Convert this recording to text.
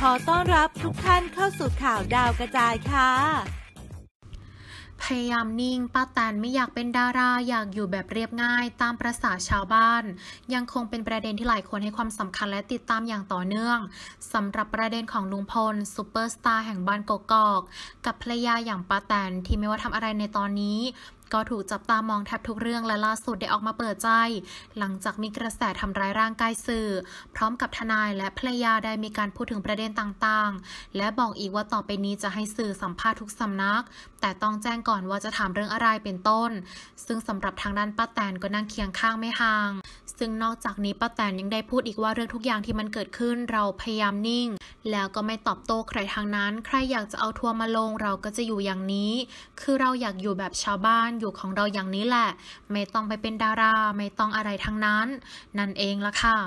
ขอต้อนรับทุกท่านเข้าสู่ข่าวดาวกระจายค่ะพยายามนิ่งป้าแตนไม่อยากเป็นดาราอยากอยู่แบบเรียบง่ายตามประสาชาวบ้านยังคงเป็นประเด็นที่หลายคนให้ความสำคัญและติดตามอย่างต่อเนื่องสำหรับประเด็นของลุงพลซุปเปอร์สตาร์แห่งบ้านกกอกกับภรรยาอย่างป้าแตนที่ไม่ว่าทำอะไรในตอนนี้ก็ถูกจับตามองแทบทุกเรื่องและล่าสุดได้ออกมาเปิดใจหลังจากมีกระแสทำร้ายร่างกายสื่อพร้อมกับทนายและภรรยาได้มีการพูดถึงประเด็นต่างๆและบอกอีกว่าต่อไปนี้จะให้สื่อสัมภาษณ์ทุกสำนักแต่ต้องแจ้งก่อนว่าจะถามเรื่องอะไรเป็นต้นซึ่งสำหรับทางด้านป้าแตนก็นั่งเคียงข้างไม่ห่างซึ่งนอกจากนี้ป้าแตนยังได้พูดอีกว่าเรื่องทุกอย่างที่มันเกิดขึ้นเราพยายามนิ่งแล้วก็ไม่ตอบโต้ใครทางนั้นใครอยากจะเอาทัวร์มาลงเราก็จะอยู่อย่างนี้คือเราอยากอยู่แบบชาวบ้านอยู่ของเราอย่างนี้แหละไม่ต้องไปเป็นดาราไม่ต้องอะไรทั้งนั้นนั่นเองล่ะค่ะ